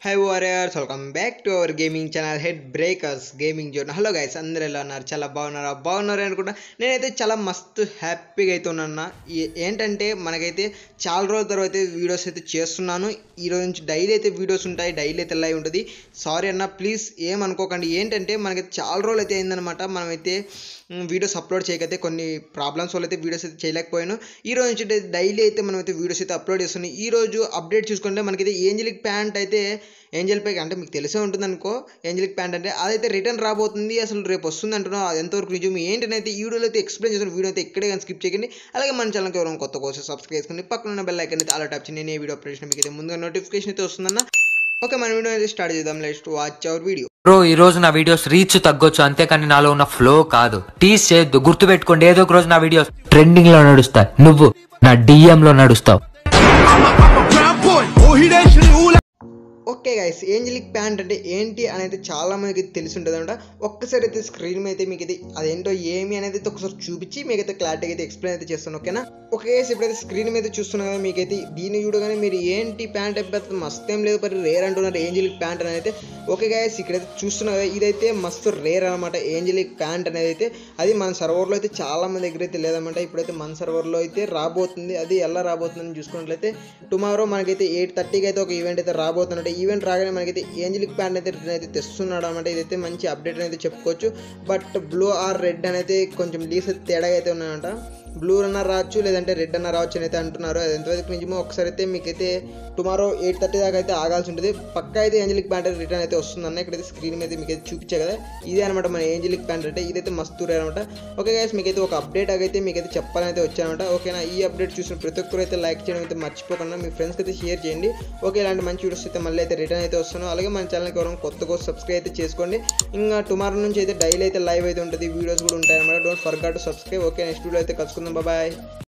Hi warriors, welcome back to our gaming channel Head Breakers Gaming Zone. Hello guys, అందరూ ఎలా ఉన్నారు? చాలా బాగున్నారు అనుకుంటా. నేనైతే చాలా మస్తు హ్యాపీగా అయితే ఉన్నాను. ఏంటంటే మనకైతే చాలా రోజుల తర్వాత వీడియోస్ అయితే చేస్తున్నాను. ఈరోజు నుంచి డైలీ అయితే వీడియోస్ ఉంటాయి, డైలీ అయితే లైవ్ ఉంటుంది. సారీ అన్న, ప్లీజ్ ఏమనుకోకండి. ఏంటంటే మనకైతే చాలా రోజులు అయితే అయిందనమాట. మనమైతే వీడియోస్ అప్లోడ్ చేయకైతే కొన్ని ప్రాబ్లమ్స్ వల్ల అయితే వీడియోస్ అయితే చేయలేకపోయాను. ఈ రోజు నుంచి డైలీ అయితే మనమైతే వీడియోస్ అయితే అప్లోడ్ చేస్తున్నాం. ఈ రోజు అప్డేట్ చూసుకుంటే మనకైతే ఏంజలిక్ ప్యాంట్ అయితే ఏంజల్ పైకి అంటే మీకు తెలిసే ఉంటుంది అనుకో. ఏంజలిక్ ప్యాంట్ అంటే అదైతే రిటర్న్ రాబోతుంది, అసలు రేపు వస్తుంది అంటున్నావు. అది ఎంతవరకు నిజం ఏంటనైతే ఈ వీడియోలో అయితే ఎక్స్ప్లెయిన్ చేసిన. వీడియో అయితే ఎక్కడే కానీ స్కిప్ చేయకండి. అలాగే మన ఛానల్కి ఎవరైనా కొత్త కోసం సబ్స్క్రైబ్ చేసుకుని పక్కన ఉన్న బెల్ ఐకాన్ అయితే అలా ట్యాప్ చేయండి. నేను ఏ వీడియో అప్లోడ్ చేసిన మీకు అయితే ముందుగా నోటిఫికేషన్ అయితే వస్తుందన్న. ఓకే, మన వీడియో అయితే స్టార్ట్ చేద్దాం. Let's watch our video. Bro, ఈ రోజు నా వీడియోస్ రీచ్ తగ్గొచ్చు, అంతేకాని నాలో ఉన్న ఫ్లో కాదు. టీస్ చేయొద్దు, గుర్తు పెట్టుకోండి. ఏదో ఒక రోజు నా వీడియోస్ ట్రెండింగ్ లో నడుస్తాయి, నువ్వు నా డిఎం లో నడుస్తావు. ఓకే గైస్, ఏంజలిక్ ప్యాంట్ అంటే ఏంటి అనేది చాలా మందికి తెలిసి ఉంటుంది అనమాట. ఒక్కసారి అయితే స్క్రీన్ మీద అయితే మీకు ఇది అదేంటో ఏమి అనేది అయితే ఒకసారి చూపించి మీకైతే క్లారిటీగా అయితే ఎక్స్ప్లెయిన్ అయితే చేస్తాను. ఓకేనా? ఓకే గైస్, ఇప్పుడైతే స్క్రీన్ మీద చూస్తున్నా కదా, మీకైతే దీన్ని చూడగానే మీరు ఏంటి ప్యాంట్ అయిపోతుంది మస్తు ఏం లేదు, మరి రేర్ అంటున్నారు ఏంజలిక్ ప్యాంట్ అనేది అయితే. ఓకే గైస్, ఇక్కడైతే చూస్తున్నా కదా, ఇదైతే మస్తు రేర్ అనమాట. ఏంజలిక్ ప్యాంట్ అనేది అయితే అది మన సర్వర్లో అయితే చాలా మంది దగ్గర అయితే లేదన్నమాట. ఇప్పుడైతే మన సర్వర్లో అయితే రాబోతుంది. అది ఎలా రాబోతుందని చూసుకున్నట్లయితే టుమారో మనకైతే 8:30కి అయితే ఒక ఈవెంట్ అయితే రాబోతున్నట్టు. ఈవెంట్ రాగానే మనకైతే ఏంజలిక్ ప్యాంట్ అయితే రిటర్న్ అయితే తెస్తున్నాడు అనమాట. ఇదైతే మంచి అప్డేట్ అనేది చెప్పుకోవచ్చు. బట్ బ్లూ ఆర్ రెడ్ అనేది కొంచెం లీస్ అయితే తేడాగా అయితే ఉన్నాయంట. బ్లూ అన్న రావచ్చు, లేదంటే రెడ్ అన్న రావచ్చు అని అయితే అంటున్నారు. అది ఎంతవరకు నిజమో ఒకసారి అయితే మీకైతే టుమారో 8:30 దాకా అయితే ఆగాల్సి ఉంటుంది. పక్కా అయితే ఏంజలిక్ ప్యాంట్ రిటర్న్ అయితే వస్తుందన్న. ఇక్కడైతే స్క్రీన్ మీద మీకైతే చూపించే కదా, ఇదే అనమాట మన ఏంజలిక్ ప్యాంట్ అంటే. ఇదైతే మస్తు రేర్ అనమాట. ఓకే గైస్, మీకైతే ఒక అప్డేట్ అయితే మీకైతే చెప్పాలని అయితే వచ్చానమాట. ఓకేనా? ఈ అప్డేట్ చూసిన ప్రతి ఒక్కరు అయితే లైక్ చేయడం అయితే మర్చిపోకుండా మీ ఫ్రెండ్స్కి అయితే షేర్ చేయండి. ఓకే, ఇలాంటి మంచి వీడియోస్ అయితే మళ్ళీ అయితే రిటర్న్ అయితే వస్తున్నాను. అలాగే మన ఛానల్కి ఎవరైనా కొత్తగా సబ్స్క్రైబ్ అయితే చేసుకోండి. ఇంకా టుమారో నుంచి అయితే డైలీ అయితే లైవ్ అయితే ఉంటుంది, వీడియోస్ కూడా ఉంటాయి అనమాట. Don't forget to subscribe. Okay, next video అయితే కలుసుకుందాం. బాయ్.